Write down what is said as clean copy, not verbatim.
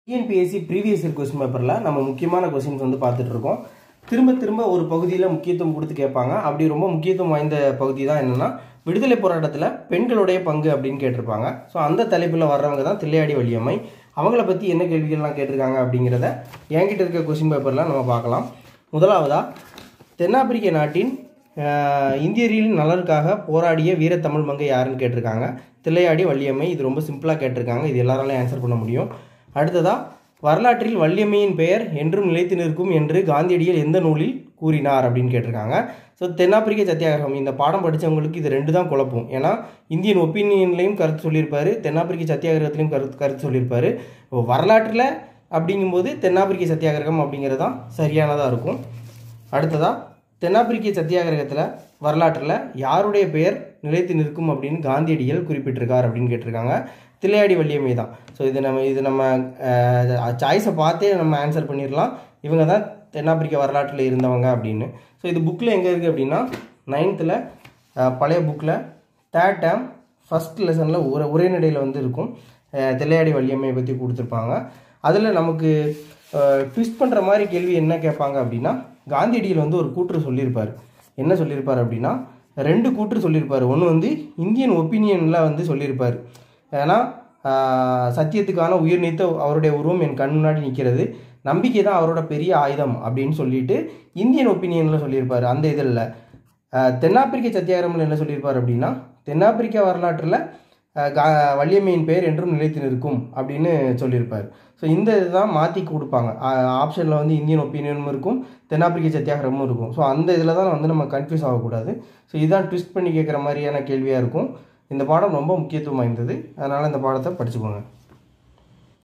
Tnpsc previous year question paperல நம்ம முக்கியமான questions வந்து பார்த்துட்டு இருக்கோம். திரும்ப ஒரு பகுதியில முக்கியத்துவம் கொடுத்து கேட்பாங்க. அப்படி ரொம்ப முக்கியத்துவம் வாய்ந்த பகுதி தான் என்னன்னா விடுதலை போராட்டத்துல பெண்களுடைய பங்கு அப்படினு கேட்டிருப்பாங்க. சோ அந்த தலைப்புல வர்றவங்க தான் தில்லையாடி வள்ளியம்மை. அவங்கள பத்தி என்ன கேள்விகள்லாம் கேட்டிருக்காங்க அப்படிங்கறத என்கிட்ட இருக்க क्वेश्चन பேப்பர்ல நம்ம பார்க்கலாம். முதலாவதா தென்னாப்பிரிக்க நாட்டின் இந்தியர்களின் நலனுக்காக போராடிய வீர தமிழ் மங்கை யாருன்னு கேட்டிருக்காங்க. தில்லையாடி வள்ளியம்மை. இது ரொம்ப சிம்பிளா கேட்டிருக்காங்க. இது எல்லாராலையும் ஆன்சர் பண்ண முடியும். அடுத்ததா வரலாற்றில் வள்ளியம்மையின் பெயர் என்றும் நிலைத்து நிற்கும் என்று காந்தியடிகள் எந்த நூலில் கூறினார் அப்படின்னு கேட்டிருக்காங்க. ஸோ தென்னாப்பிரிக்க சத்தியாகிரகம் இந்த பாடம் படித்தவங்களுக்கு இது ரெண்டு தான் குழப்பம். ஏன்னா இந்தியன் ஒப்பீனியன்லையும் கருத்து சொல்லியிருப்பாரு, தென்னாப்பிரிக்க சத்தியாகிரகத்திலையும் கருத்து சொல்லியிருப்பாரு. வரலாற்றில் அப்படிங்கும்போது தென்னாப்பிரிக்க சத்தியாகிரகம் அப்படிங்கிறது தான் சரியானதாக இருக்கும். அடுத்ததா தென்னாப்பிரிக்க சத்தியாகிரகத்தில் வரலாற்றில் யாருடைய பெயர் நிலைத்து நிற்கும் அப்படின்னு காந்தியடிகள் குறிப்பிட்டிருக்கார் அப்படின்னு கேட்டிருக்காங்க. தில்லையாடி வள்ளியம்மை தான். ஸோ இது நம்ம சாய்ஸை பார்த்தே நம்ம ஆன்சர் பண்ணிடலாம். இவங்க தான் தென்னாப்பிரிக்க வரலாற்றில் இருந்தவங்க அப்படின்னு. ஸோ இது புக்கில் எங்கே இருக்குது அப்படின்னா 9th பழைய புக்கில் 3rd term 1st லெசனில் உரைநடையில் வந்து இருக்கும். தில்லையாடி வள்ளியம்மையை பற்றி கொடுத்துருப்பாங்க. அதில் நமக்கு ட்விஸ்ட் பண்ணுற மாதிரி கேள்வி என்ன கேட்பாங்க அப்படின்னா காந்தியடிகள் வந்து ஒரு கூற்று சொல்லியிருப்பார். என்ன சொல்லியிருப்பார் அப்படின்னா 2 கூற்று சொல்லியிருப்பார். ஒன்று வந்து இந்தியன் ஒப்பீனியனில் வந்து சொல்லியிருப்பார். ஏன்னா சத்தியத்துக்கான உயிர் நீத்த அவருடைய உருவம் என் கண் முன்னாடி நிற்கிறது, நம்பிக்கை தான் அவரோட பெரிய ஆயுதம் அப்படின்னு சொல்லிட்டு இந்தியன் ஒப்பீனியனில் சொல்லியிருப்பார். அந்த இதில் தென்னாப்பிரிக்க சத்தியாகிரகம்ல என்ன சொல்லியிருப்பார் அப்படின்னா தென்னாப்பிரிக்க வரலாற்றில் வள்ளியம்மையின் பெயர் என்றும் நிலைத்து நிற்கும் அப்படின்னு சொல்லியிருப்பார். ஸோ இந்த இதுதான் மாற்றி கொடுப்பாங்க. ஆப்ஷனில் வந்து இந்தியன் ஒப்பீனியனும் இருக்கும், தென்னாப்பிரிக்க சத்தியாகிரகமும் இருக்கும். ஸோ அந்த இதில் தான் வந்து நம்ம கன்ஃபியூஸ் ஆகக்கூடாது. ஸோ இதுதான் ட்விஸ்ட் பண்ணி கேட்குற மாதிரியான கேள்வியாக இருக்கும். இந்த பாடம் ரொம்ப முக்கியத்துவம் வாய்ந்தது. அதனால் இந்த பாடத்தை படிச்சுக்கோங்க.